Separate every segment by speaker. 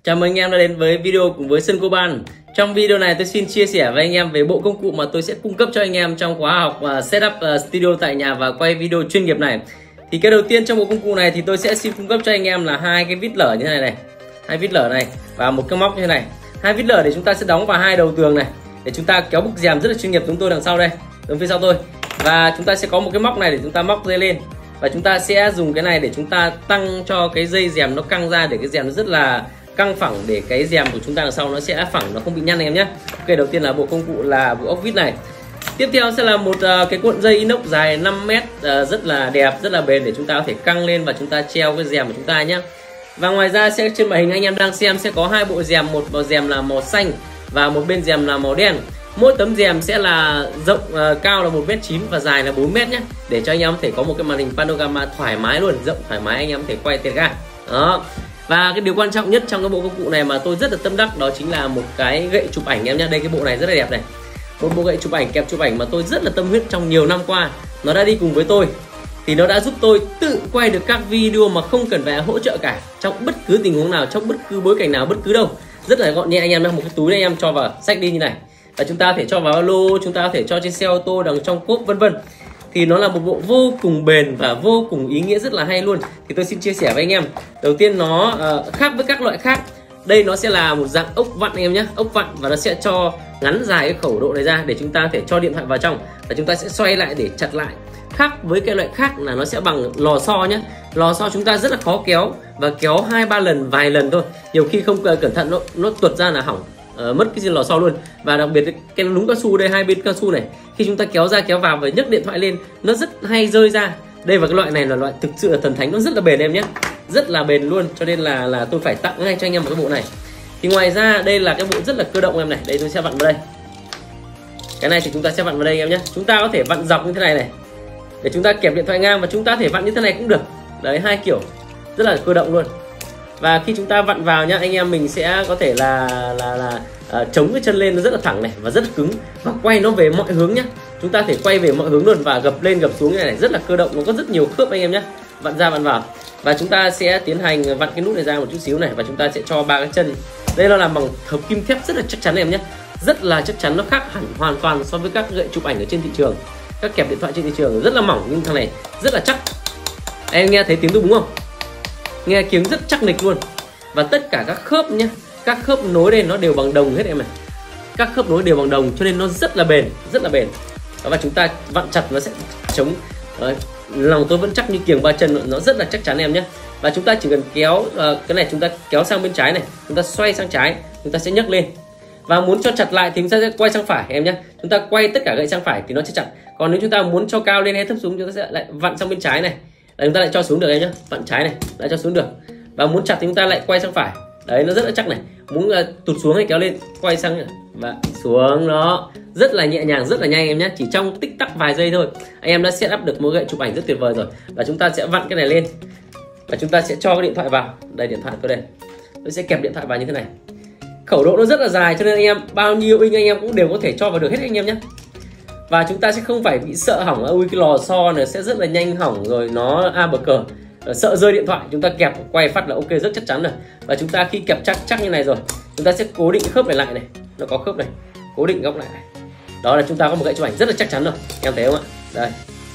Speaker 1: Chào mừng anh em đã đến với video cùng với Sơn Coban. Trong video này tôi xin chia sẻ với anh em về bộ công cụ mà tôi sẽ cung cấp cho anh em trong khóa học setup studio tại nhà và quay video chuyên nghiệp này. Thì cái đầu tiên trong bộ công cụ này thì tôi sẽ xin cung cấp cho anh em là hai cái vít lở như thế này, hai vít lở này và một cái móc như thế này. Hai vít lở để chúng ta sẽ đóng vào hai đầu tường này để chúng ta kéo bức rèm rất là chuyên nghiệp chúng tôi đằng sau đây, đứng phía sau tôi. Và chúng ta sẽ có một cái móc này để chúng ta móc dây lên. Và chúng ta sẽ dùng cái này để chúng ta tăng cho cái dây rèm nó căng ra, để cái rèm nó rất là căng phẳng, để cái rèm của chúng ta đằng sau nó sẽ phẳng, nó không bị nhăn anh em nhé. Ok, đầu tiên là bộ công cụ là bộ ốc vít này. Tiếp theo sẽ là một cái cuộn dây inox dài 5m, rất là đẹp, rất là bền để chúng ta có thể căng lên và chúng ta treo cái rèm của chúng ta nhé. Và ngoài ra sẽ trên màn hình anh em đang xem sẽ có hai bộ rèm, một bộ rèm là màu xanh và một bên rèm là màu đen. Mỗi tấm rèm sẽ là rộng cao là 1m9 và dài là 4m nhé, để cho anh em có thể có một cái màn hình panorama thoải mái luôn, rộng thoải mái, anh em có thể quay tiền ga đó. Và cái điều quan trọng nhất trong cái bộ công cụ này mà tôi rất là tâm đắc đó chính là một cái gậy chụp ảnh em nhé. Đây, cái bộ này rất là đẹp này, một bộ gậy chụp ảnh, kẹp chụp ảnh mà tôi rất là tâm huyết trong nhiều năm qua. Nó đã đi cùng với tôi thì nó đã giúp tôi tự quay được các video mà không cần phải hỗ trợ cả, trong bất cứ tình huống nào, trong bất cứ bối cảnh nào, bất cứ đâu, rất là gọn nhẹ anh em nhé. Một cái túi này anh em cho vào xách đi như này, và chúng ta có thể cho vào ba lô, chúng ta có thể cho trên xe ô tô, đằng trong cốp vân vân. Thì nó là một bộ vô cùng bền và vô cùng ý nghĩa, rất là hay luôn. Thì tôi xin chia sẻ với anh em. Đầu tiên nó khác với các loại khác. Đây nó sẽ là một dạng ốc vặn anh em nhé, ốc vặn, và nó sẽ cho ngắn dài cái khẩu độ này ra để chúng ta có thể cho điện thoại vào trong, và chúng ta sẽ xoay lại để chặt lại. Khác với cái loại khác là nó sẽ bằng lò xo nhé. Lò xo chúng ta rất là khó kéo, và kéo 2-3 lần, vài lần thôi, nhiều khi không cẩn thận nó tuột ra là hỏng, mất cái lò xo luôn. Và đặc biệt cái núm cao su đây, hai bên cao su này, khi chúng ta kéo ra kéo vào và nhấc điện thoại lên nó rất hay rơi ra. Đây, và cái loại này là loại thực sự là thần thánh, nó rất là bền em nhé, rất là bền luôn, cho nên là tôi phải tặng ngay cho anh em một cái bộ này. Thì ngoài ra đây là cái bộ rất là cơ động em này. Đây, tôi sẽ vặn vào đây, cái này thì chúng ta sẽ vặn vào đây em nhé. Chúng ta có thể vặn dọc như thế này này để chúng ta kẹp điện thoại ngang, và chúng ta có thể vặn như thế này cũng được. Đấy, hai kiểu rất là cơ động luôn. Và khi chúng ta vặn vào nhá, anh em mình sẽ có thể là chống cái chân lên, nó rất là thẳng này và rất là cứng, và quay nó về mọi hướng nhá. Chúng ta có thể quay về mọi hướng luôn, và gập lên gập xuống như này, rất là cơ động, nó có rất nhiều khớp anh em nhé. Vặn ra vặn vào, và chúng ta sẽ tiến hành vặn cái nút này ra một chút xíu này, và chúng ta sẽ cho ba cái chân. Đây nó làm bằng hợp kim thép rất là chắc chắn em nhé, rất là chắc chắn, nó khác hẳn hoàn toàn so với các gậy chụp ảnh ở trên thị trường. Các kẹp điện thoại trên thị trường rất là mỏng, nhưng thằng này rất là chắc. Em nghe thấy tiếng tôi búng không? Nghe tiếng rất chắc nịch luôn. Và tất cả các khớp nhé, các khớp nối đây nó đều bằng đồng hết em này. Các khớp nối đều bằng đồng, cho nên nó rất là bền, rất là bền. Và chúng ta vặn chặt nó sẽ chống. Đấy, lòng tôi vẫn chắc như kiềng ba chân, nó rất là chắc chắn em nhé. Và chúng ta chỉ cần kéo cái này, chúng ta kéo sang bên trái này, chúng ta xoay sang trái, chúng ta sẽ nhấc lên. Và muốn cho chặt lại thì chúng ta sẽ quay sang phải em nhé. Chúng ta quay tất cả gậy sang phải thì nó sẽ chặt. Còn nếu chúng ta muốn cho cao lên hay thấp xuống, chúng ta sẽ lại vặn sang bên trái này. Đấy, chúng ta lại cho xuống được em nhé, vặn trái này lại cho xuống được. Và muốn chặt thì chúng ta lại quay sang phải. Đấy, nó rất là chắc này. Muốn tụt xuống hay kéo lên, quay sang và xuống, nó rất là nhẹ nhàng, rất là nhanh em nhé. Chỉ trong tích tắc vài giây thôi, anh em đã set up được một gậy chụp ảnh rất tuyệt vời rồi. Và chúng ta sẽ vặn cái này lên, và chúng ta sẽ cho cái điện thoại vào. Đây, điện thoại tôi đây, tôi sẽ kẹp điện thoại vào như thế này. Khẩu độ nó rất là dài, cho nên anh em bao nhiêu inch anh em cũng đều có thể cho vào được hết anh em nhé. Và chúng ta sẽ không phải bị sợ hỏng, ui cái lò xo này sẽ rất là nhanh hỏng rồi, nó bờ cờ, sợ rơi điện thoại. Chúng ta kẹp quay phát là ok, rất chắc chắn rồi. Và chúng ta khi kẹp chắc như này rồi, chúng ta sẽ cố định khớp này lại này, nó có khớp này, cố định góc lại này. Đó là chúng ta có một gậy chụp ảnh rất là chắc chắn rồi, em thấy không ạ? Đây,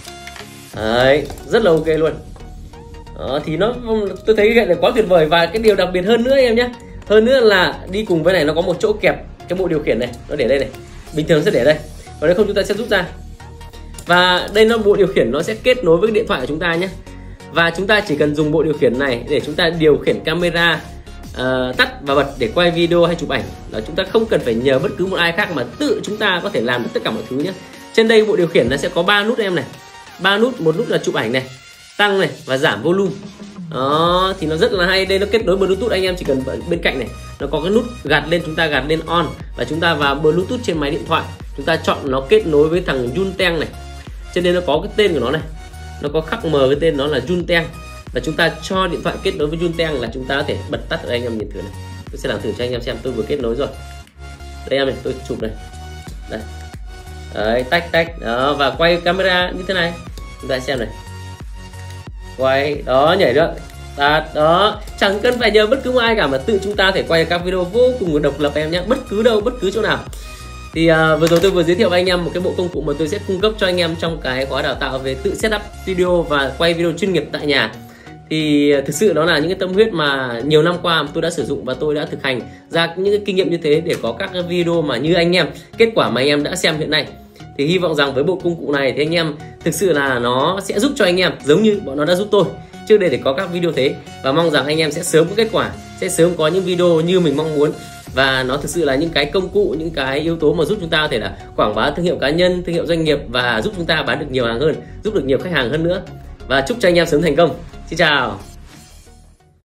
Speaker 1: đấy, rất là ok luôn. Đó, thì tôi thấy cái gậy này quá tuyệt vời. Và cái điều đặc biệt hơn nữa em nhé, hơn nữa là đi cùng với này nó có một chỗ kẹp cái bộ điều khiển này, nó để đây này, bình thường sẽ để đây, và nếu không chúng ta sẽ rút ra. Và đây nó bộ điều khiển, nó sẽ kết nối với điện thoại của chúng ta nhé. Và chúng ta chỉ cần dùng bộ điều khiển này để chúng ta điều khiển camera tắt và bật để quay video hay chụp ảnh. Đó, chúng ta không cần phải nhờ bất cứ một ai khác, mà tự chúng ta có thể làm được tất cả mọi thứ nhé. Trên đây bộ điều khiển nó sẽ có 3 nút em này, 3 nút, một nút là chụp ảnh này, tăng này và giảm volume. Đó, thì nó rất là hay. Đây nó kết nối Bluetooth, anh em chỉ cần bên cạnh này nó có cái nút gạt lên, chúng ta gạt lên on, và chúng ta vào Bluetooth trên máy điện thoại, chúng ta chọn nó kết nối với thằng Yunteng này. Trên đây nó có cái tên của nó này, nó có khắc mờ cái tên nó là Yunteng, và chúng ta cho điện thoại kết nối với Yunteng là chúng ta có thể bật tắt. Ở anh em nhìn thử này, tôi sẽ làm thử cho anh em xem. Tôi vừa kết nối rồi đây em này, tôi chụp này, đây, đấy, tách đó, và quay camera như thế này, chúng ta xem này, quay đó, nhảy đó, Đó, chẳng cần phải nhờ bất cứ ai cả mà tự chúng ta thể quay các video vô cùng độc lập em nhé, bất cứ đâu, bất cứ chỗ nào. Thì vừa rồi tôi vừa giới thiệu với anh em một cái bộ công cụ mà tôi sẽ cung cấp cho anh em trong cái khóa đào tạo về tự setup studio và quay video chuyên nghiệp tại nhà. Thì thực sự đó là những cái tâm huyết mà nhiều năm qua tôi đã sử dụng và tôi đã thực hành ra những cái kinh nghiệm như thế để có các cái video mà như anh em, kết quả mà anh em đã xem hiện nay. Thì hy vọng rằng với bộ công cụ này thì anh em thực sự là nó sẽ giúp cho anh em giống như bọn nó đã giúp tôi trước đây để có các video thế, và mong rằng anh em sẽ sớm có kết quả, sẽ sớm có những video như mình mong muốn. Và nó thực sự là những cái công cụ, những cái yếu tố mà giúp chúng ta có thể là quảng bá thương hiệu cá nhân, thương hiệu doanh nghiệp và giúp chúng ta bán được nhiều hàng hơn, giúp được nhiều khách hàng hơn nữa. Và chúc cho anh em sớm thành công. Xin chào.